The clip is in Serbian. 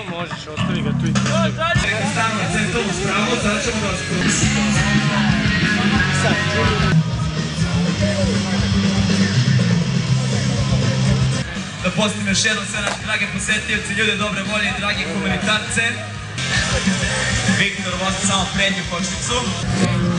možeš, ostavi ga tu i pusti ga. Stavno na centralnu spravu, sada ćemo da vas pustimo. Sad, Julio. Da pozdravim još jednom sve naše drage posetioci, ljude dobre volje i dragi humanitarce. Viktor vozi samo prednju kočnicu.